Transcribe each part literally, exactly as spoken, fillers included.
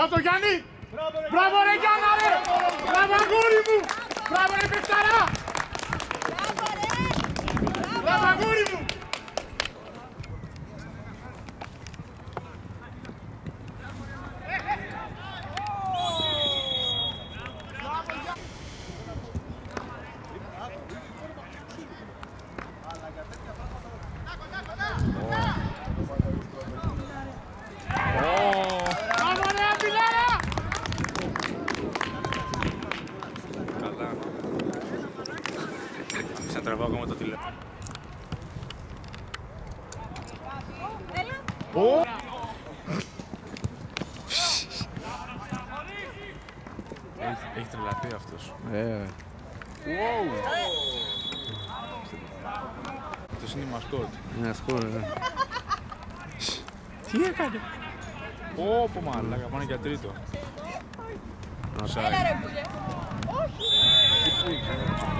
Να το Γιάννη! Μπράβο ρε Γιάννα ρε! Μπράβο αγούρι μου! Μπράβο ρε παιχταρά! Μπράβο αγούρι μου! Θα τραβάω ακόμα το τηλέφωνο. Έχει τρελαθεί αυτός. Ε. Αυτός είναι η μασκότ. Είναι ασκόρ, ναι. Τι έκανε? Ω, πω μαλάκα, πάνε για τρίτο. Έλα ρε πουλε. Όχι.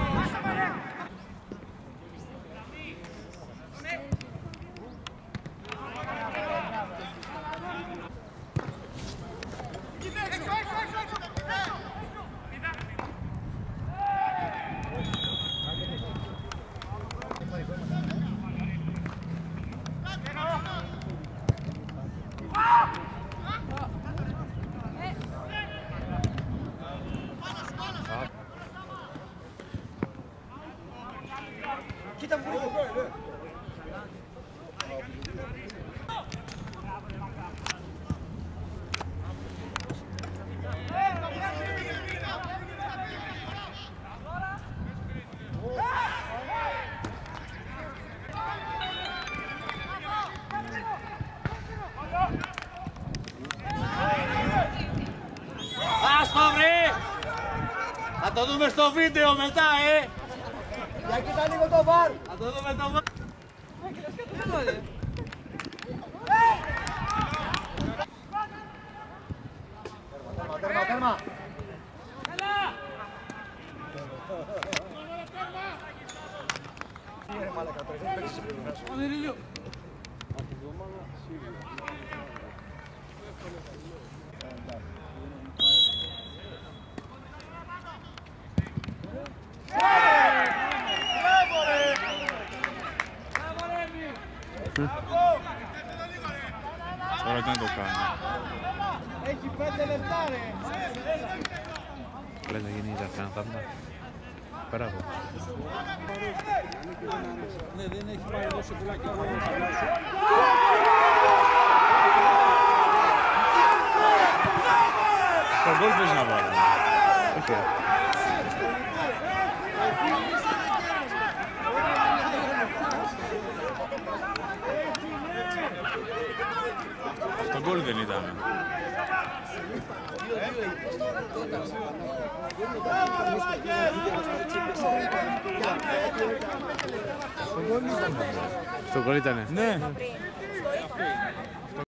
Κοίτα μου λίγο. Άστο βρε! Θα το δούμε στο βίντεο μετά, ε! Για κοίτα λίγο το βαρ. Θα το δούμε το βάρ. Τέρμα, τέρμα, τέρμα. Τι είναι μάλακα, το έχεις παίξει σε πληρωνάς. Τώρα τι να το κάνω. Έχει πέντε λεπτά ρε. Λες να γίνει η Ζαρκάνα θαύμα. Μπράβο. Ναι, δεν έχει πάρει τόσο πουλάκι. Στο γκολ πες να βάλω. Όχι. Στο γκολ δεν ήταν. Στο γκολ ήτανε. Ναι.